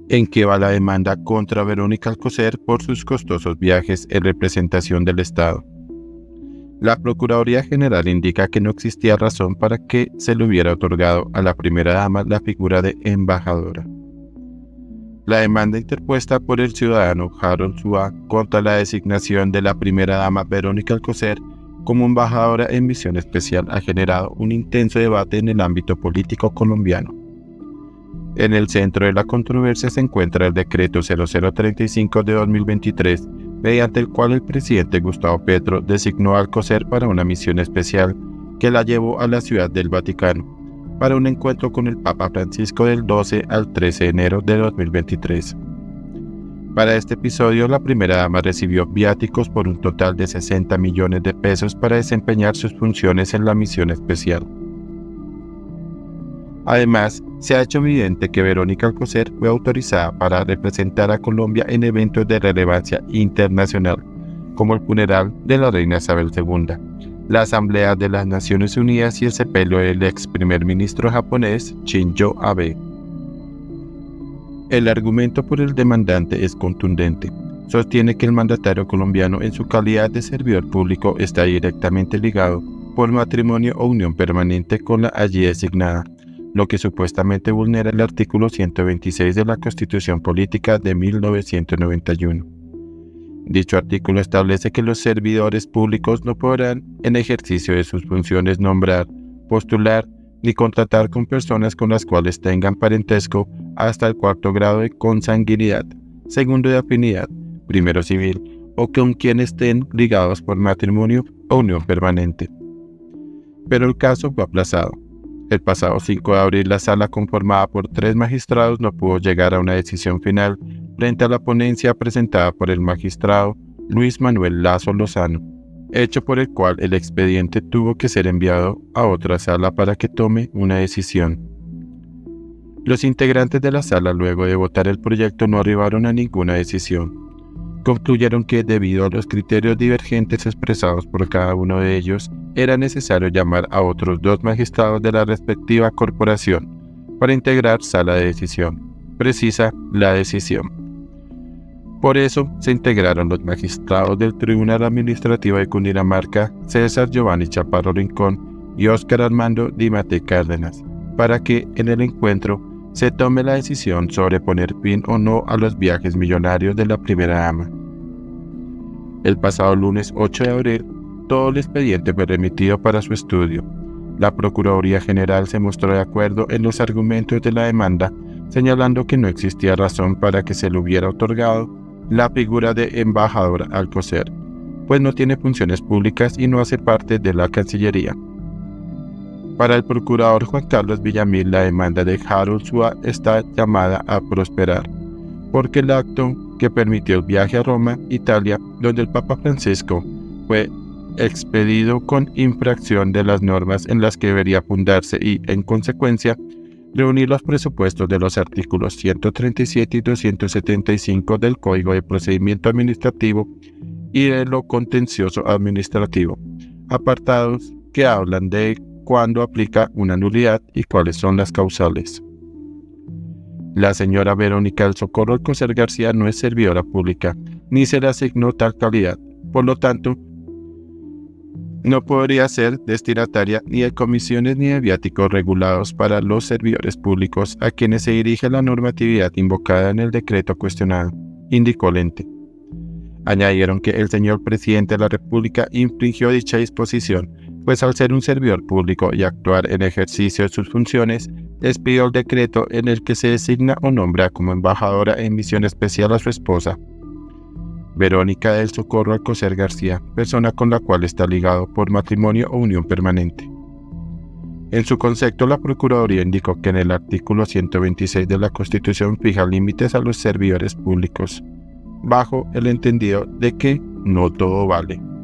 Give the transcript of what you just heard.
en que va la demanda contra Verónica Alcocer por sus costosos viajes en representación del Estado. La Procuraduría General indica que no existía razón para que se le hubiera otorgado a la primera dama la figura de embajadora. La demanda interpuesta por el ciudadano Harold Suá contra la designación de la primera dama Verónica Alcocer como embajadora en misión especial ha generado un intenso debate en el ámbito político colombiano. En el centro de la controversia se encuentra el decreto 0035 de 2023, mediante el cual el presidente Gustavo Petro designó a Alcocer para una misión especial que la llevó a la Ciudad del Vaticano, para un encuentro con el Papa Francisco del 12 al 13 de enero de 2023. Para este episodio, la primera dama recibió viáticos por un total de 60 millones de pesos para desempeñar sus funciones en la misión especial. Además, se ha hecho evidente que Verónica Alcocer fue autorizada para representar a Colombia en eventos de relevancia internacional, como el funeral de la reina Isabel II, la Asamblea de las Naciones Unidas y el sepelio del ex primer ministro japonés Shinzo Abe. El argumento por el demandante es contundente. Sostiene que el mandatario colombiano en su calidad de servidor público está directamente ligado por matrimonio o unión permanente con la allí designada, lo que supuestamente vulnera el artículo 126 de la Constitución Política de 1991. Dicho artículo establece que los servidores públicos no podrán, en ejercicio de sus funciones, nombrar, postular ni contratar con personas con las cuales tengan parentesco hasta el 4º grado de consanguinidad, 2º de afinidad, 1º civil, o con quienes estén ligados por matrimonio o unión permanente. Pero el caso fue aplazado. El pasado 5 de abril, la sala, conformada por 3 magistrados, no pudo llegar a una decisión final frente a la ponencia presentada por el magistrado Luis Manuel Lazo Lozano, hecho por el cual el expediente tuvo que ser enviado a otra sala para que tome una decisión. Los integrantes de la sala, luego de votar el proyecto, no arribaron a ninguna decisión. Concluyeron que, debido a los criterios divergentes expresados por cada uno de ellos, era necesario llamar a otros 2 magistrados de la respectiva corporación para integrar sala de decisión. Precisa la decisión. Por eso se integraron los magistrados del Tribunal Administrativo de Cundinamarca, César Giovanni Chaparro Rincón y Óscar Armando Di Mattei Cárdenas, para que en el encuentro se tome la decisión sobre poner fin o no a los viajes millonarios de la primera dama. El pasado lunes 8 de abril, todo el expediente fue remitido para su estudio. La Procuraduría General se mostró de acuerdo en los argumentos de la demanda, señalando que no existía razón para que se le hubiera otorgado la figura de embajadora Alcocer, pues no tiene funciones públicas y no hace parte de la Cancillería. Para el procurador Juan Carlos Villamil, la demanda de Harold Suá está llamada a prosperar, porque el acto que permitió el viaje a Roma, Italia, donde el Papa Francisco fue expedido con infracción de las normas en las que debería fundarse y, en consecuencia, reunir los presupuestos de los artículos 137 y 275 del Código de Procedimiento Administrativo y de lo contencioso administrativo, apartados que hablan de cuándo aplica una nulidad y cuáles son las causales. La señora Verónica del Socorro Alcocer García no es servidora pública, ni se le asignó tal calidad, por lo tanto, no podría ser destinataria ni de comisiones ni de viáticos regulados para los servidores públicos a quienes se dirige la normatividad invocada en el decreto cuestionado, indicó el ente. Añadieron que el señor presidente de la República infringió dicha disposición, pues al ser un servidor público y actuar en ejercicio de sus funciones, expidió el decreto en el que se designa o nombra como embajadora en misión especial a su esposa, Verónica del Socorro Alcocer García, persona con la cual está ligado por matrimonio o unión permanente. En su concepto, la Procuraduría indicó que en el artículo 126 de la Constitución fija límites a los servidores públicos, bajo el entendido de que no todo vale.